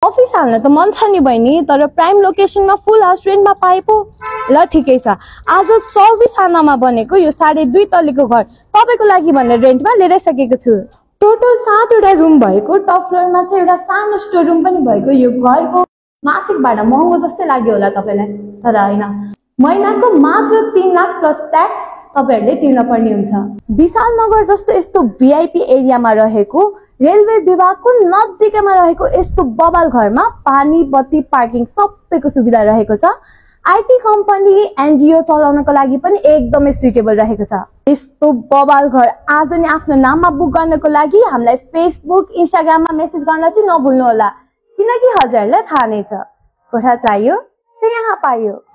Office हाल्न त मन छ नि बहिनी, तर प्राइम लोकेसनमा फुल हाउस रेन्टमा पाए पो। ल ठिकै छ, आज 24 आनामा बनेको यो 2.5 तलेको घर तपाईको लागि भनेर रेन्टमा लिएर सकेको छु। टोटल 7 वटा रुम भएको, टप फ्लोरमा चाहिँ एउटा सानो स्टोर रुम पनि भएको यो घरको मासिक भाडा महँगो जस्तै लाग्यो होला तपाईलाई, तर हैन, महिनाको मात्र 3 लाख प्लस ट्याक्स तपाईहरुले तिर्न पर्ने हुन्छ। विशाल नगर जस्तो यस्तो भिआइपी एरियामा रहेको, रेलवे विभागको नजिकैमा रहेको यस्तो बबाल घरमा पानी, बत्ती, पार्किङ सबैको सुविधा रहेको छ। आईटी कम्पनी, एनजीओ चलाउनको लागि पनि एकदमै सुटेबल रहेको छ। यस्तो बबाल घर आज नि आफ्नो नाममा बुक गर्नको लागि हामीलाई फेसबुक, इन्स्टाग्राममा मेसेज गर्न चाहिँ नभुल्नु होला, किनकि हजुरहरुलाई थाहा नै छ, कोठा चाहियो त यहाँ पाइयो।